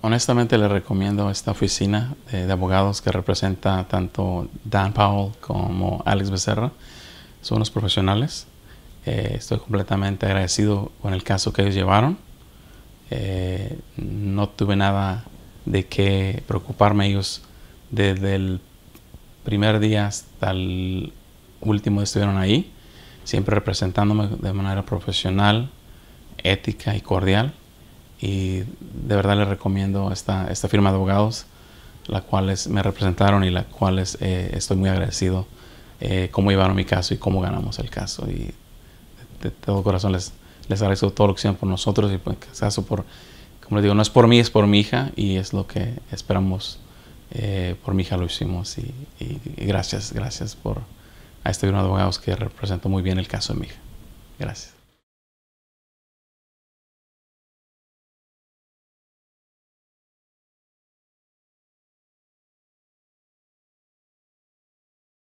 Honestamente le recomiendo esta oficina de abogados que representa tanto Dan Powell como Alex Becerra. Son unos profesionales. Estoy completamente agradecido con el caso que ellos llevaron. No tuve nada de qué preocuparme. Ellos desde el primer día hasta el último estuvieron ahí, siempre representándome de manera profesional, ética y cordial. Y de verdad les recomiendo esta firma de abogados, la cual me representaron y la cual estoy muy agradecido cómo llevaron mi caso y cómo ganamos el caso. Y de todo corazón les agradezco todo lo que hicieron por nosotros y por el caso, como les digo, no es por mí, es por mi hija y es lo que esperamos. Por mi hija lo hicimos y gracias por a este firma de abogados que representó muy bien el caso de mi hija. Gracias.